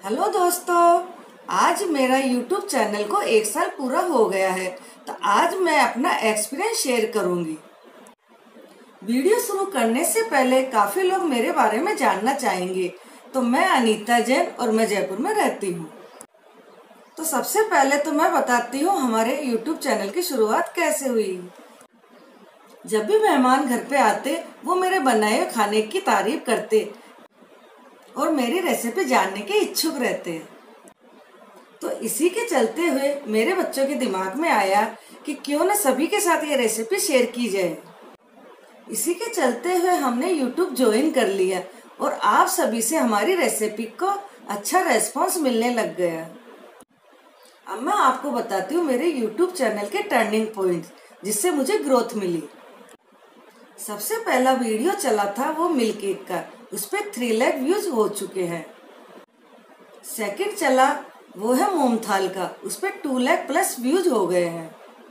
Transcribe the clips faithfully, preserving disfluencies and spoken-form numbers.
Hello दोस्तों, आज मेरा यूट्यूब चैनल को एक साल पूरा हो गया है। तो आज मैं अपना एक्सपीरियंस शेयर करूंगी। वीडियो शुरू करने से पहले काफी लोग मेरे बारे में जानना चाहेंगे। तो मैं अनीता जैन और मैं जयपुर में रहती हूँ। तो सबसे पहले तो मैं बताती हूँ हमारे यूट्यूब चैनल की शुरुआत कैसे हुई। जब भी मेहमान घर पे आते वो मेरे बनाए हुए खाने की तारीफ करते और मेरी रेसिपी जानने के इच्छुक रहते हैं। तो इसी के चलते हुए मेरे बच्चों के दिमाग में आया कि क्यों न सभी के साथ ये रेसिपी शेयर की जाए। इसी के चलते हुए हमने यूट्यूब ज्वाइन कर लिया और आप सभी से हमारी रेसिपी को अच्छा रेस्पॉन्स मिलने लग गया। अब मैं आपको बताती हूँ मेरे यूट्यूब चैनल के टर्निंग पॉइंट जिससे मुझे ग्रोथ मिली। सबसे पहला वीडियो चला था वो मिल्क केक का, उस पे थ्री लाख व्यूज हो चुके हैं। सेकंड चला वो है मूंग थाल का, उस पे टू लाख प्लस व्यूज हो गए हैं।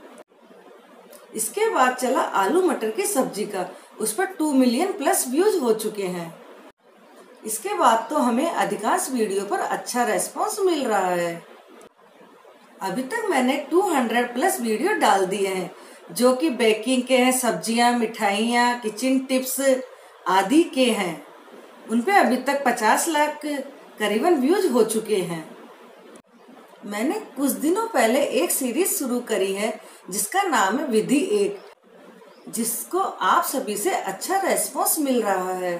इसके बाद चला आलू मटर की सब्जी का, उस पर टू मिलियन प्लस व्यूज हो चुके हैं। इसके बाद तो हमें अधिकांश वीडियो पर अच्छा रेस्पॉन्स मिल रहा है। अभी तक मैंने दो सौ प्लस वीडियो डाल दिए हैं जो कि बेकिंग के हैं, सब्जियां, मिठाइयाँ, किचन टिप्स आदि के हैं। उनपे अभी तक पचास लाख करीबन व्यूज हो चुके हैं। मैंने कुछ दिनों पहले एक सीरीज शुरू करी है जिसका नाम है विधि एक, जिसको आप सभी से अच्छा रेस्पॉन्स मिल रहा है।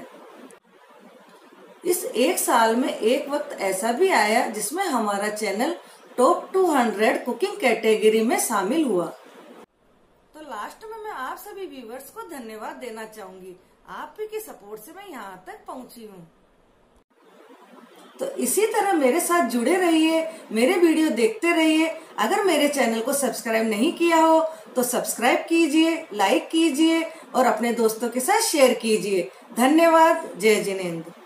इस एक साल में एक वक्त ऐसा भी आया जिसमें हमारा चैनल टॉप दो सौ कुकिंग कैटेगरी में शामिल हुआ। तो लास्ट में मैं आप सभी व्यूवर्स को धन्यवाद देना चाहूंगी। आप ही की सपोर्ट से मैं यहाँ तक पहुँची हूँ। तो इसी तरह मेरे साथ जुड़े रहिए, मेरे वीडियो देखते रहिए। अगर मेरे चैनल को सब्सक्राइब नहीं किया हो तो सब्सक्राइब कीजिए, लाइक कीजिए और अपने दोस्तों के साथ शेयर कीजिए। धन्यवाद। जय जिनेंद्र।